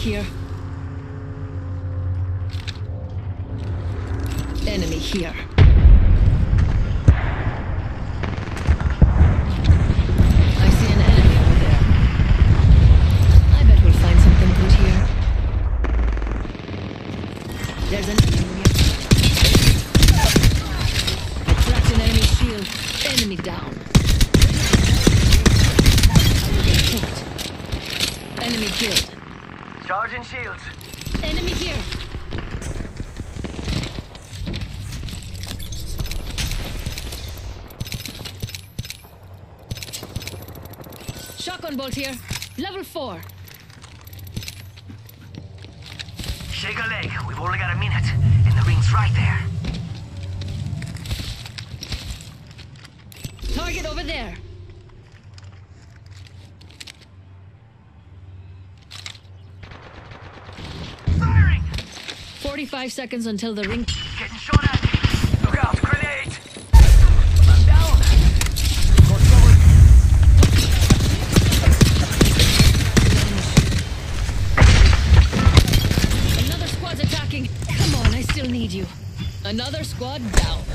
here. Enemy here. I see an enemy over there. I bet we'll find something good here. There's an enemy. I cracked an enemy shield. Enemy down. I will get kicked. Enemy killed. Charging shields. Enemy here. Shotgun bolt here. Level 4. Shake a leg. We've only got a minute. And the ring's right there. Target over there. Firing! 45 seconds until the ring. Getting shot at. Look out, grenade! I'm down. Got covered. Another squad's attacking. Come on, I still need you. Another squad down.